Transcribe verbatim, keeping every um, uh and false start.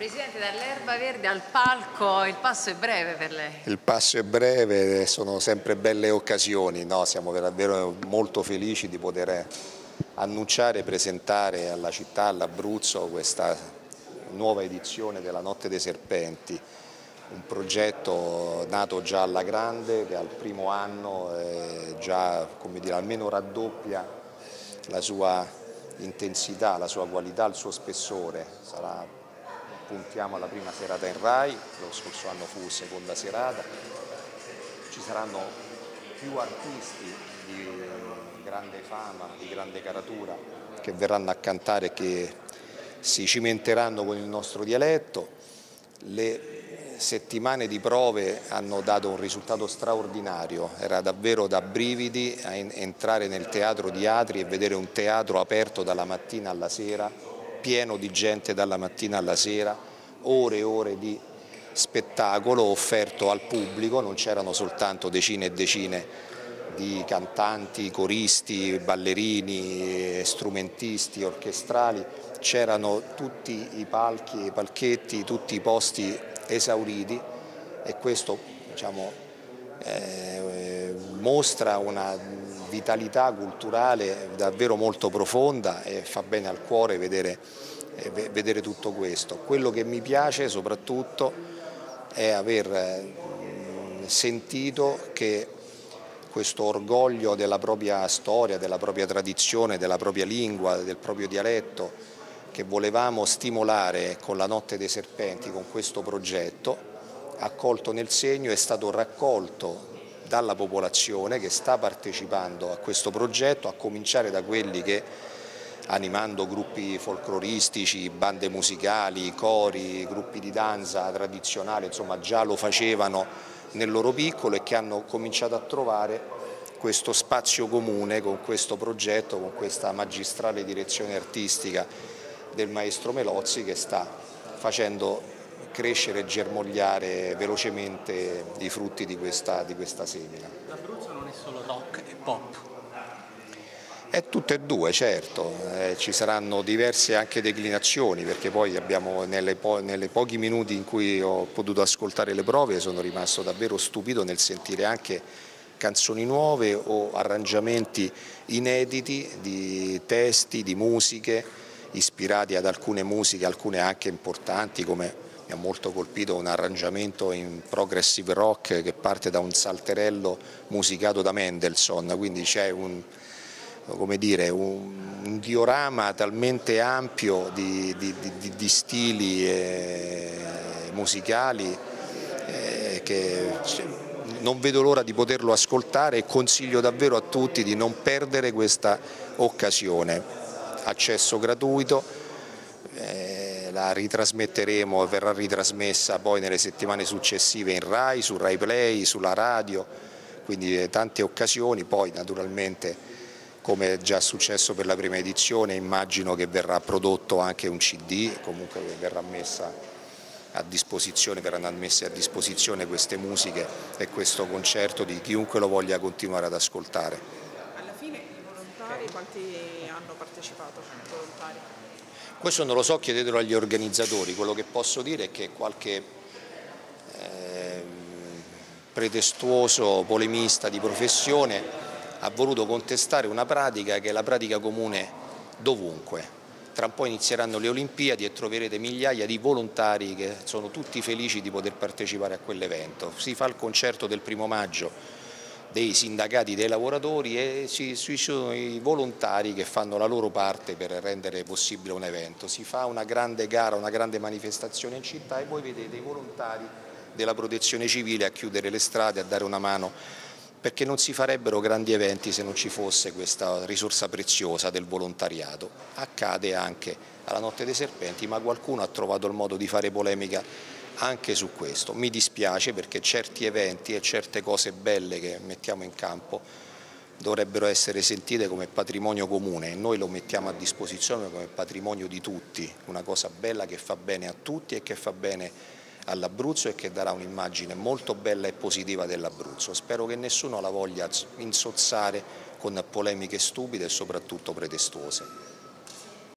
Presidente, dall'erba verde al palco il passo è breve per lei? Il passo è breve, sono sempre belle occasioni, no? Siamo davvero molto felici di poter annunciare e presentare alla città, all'Abruzzo, questa nuova edizione della Notte dei Serpenti, un progetto nato già alla grande, che al primo anno eh, già, come dire, almeno raddoppia la sua intensità, la sua qualità, il suo spessore. Sarà Puntiamo alla prima serata in Rai, lo scorso anno fu seconda serata, ci saranno più artisti di grande fama, di grande caratura che verranno a cantare e che si cimenteranno con il nostro dialetto. Le settimane di prove hanno dato un risultato straordinario, era davvero da brividi a entrare nel teatro di Atri e vedere un teatro aperto dalla mattina alla sera, pieno di gente dalla mattina alla sera, ore e ore di spettacolo offerto al pubblico, non c'erano soltanto decine e decine di cantanti, coristi, ballerini, strumentisti, orchestrali, c'erano tutti i palchi, i palchetti, tutti i posti esauriti e questo, diciamo, eh, mostra una vitalità culturale davvero molto profonda e fa bene al cuore vedere, eh, vedere tutto questo. Quello che mi piace soprattutto è aver eh, sentito che questo orgoglio della propria storia, della propria tradizione, della propria lingua, del proprio dialetto che volevamo stimolare con la Notte dei Serpenti, con questo progetto, accolto nel segno, è stato raccolto dalla popolazione che sta partecipando a questo progetto, a cominciare da quelli che, animando gruppi folcloristici, bande musicali, cori, gruppi di danza tradizionale, insomma già lo facevano nel loro piccolo e che hanno cominciato a trovare questo spazio comune con questo progetto, con questa magistrale direzione artistica del maestro Melozzi che sta facendo crescere e germogliare velocemente i frutti di questa, di questa semina. L'Abruzzo non è solo rock e pop. È tutte e due, certo, eh, ci saranno diverse anche declinazioni perché poi abbiamo nelle, po nelle pochi minuti in cui ho potuto ascoltare le prove sono rimasto davvero stupito nel sentire anche canzoni nuove o arrangiamenti inediti di testi, di musiche ispirati ad alcune musiche, alcune anche importanti come mi ha molto colpito un arrangiamento in progressive rock che parte da un salterello musicato da Mendelssohn, quindi c'è un, come dire, un, un diorama talmente ampio di, di, di, di stili eh, musicali eh, che non vedo l'ora di poterlo ascoltare e consiglio davvero a tutti di non perdere questa occasione. Accesso gratuito. Eh, la ritrasmetteremo, verrà ritrasmessa poi nelle settimane successive in Rai, su Rai Play, sulla radio, quindi tante occasioni, poi naturalmente come è già successo per la prima edizione immagino che verrà prodotto anche un C D, comunque verrà messa a disposizione, verranno messe a disposizione queste musiche e questo concerto di chiunque lo voglia continuare ad ascoltare. Alla fine i volontari quanti hanno partecipato? Volontari? Questo non lo so, chiedetelo agli organizzatori, quello che posso dire è che qualche eh, pretestuoso polemista di professione ha voluto contestare una pratica che è la pratica comune dovunque. Tra un po' inizieranno le Olimpiadi e troverete migliaia di volontari che sono tutti felici di poter partecipare a quell'evento. Si fa il concerto del primo maggio dei sindacati dei lavoratori e ci, ci sono i volontari che fanno la loro parte per rendere possibile un evento. Si fa una grande gara, una grande manifestazione in città e voi vedete i volontari della protezione civile a chiudere le strade, a dare una mano, perché non si farebbero grandi eventi se non ci fosse questa risorsa preziosa del volontariato. Accade anche alla Notte dei Serpenti, ma qualcuno ha trovato il modo di fare polemica anche su questo. Mi dispiace perché certi eventi e certe cose belle che mettiamo in campo dovrebbero essere sentite come patrimonio comune e noi lo mettiamo a disposizione come patrimonio di tutti, una cosa bella che fa bene a tutti e che fa bene all'Abruzzo e che darà un'immagine molto bella e positiva dell'Abruzzo. Spero che nessuno la voglia insozzare con polemiche stupide e soprattutto pretestuose.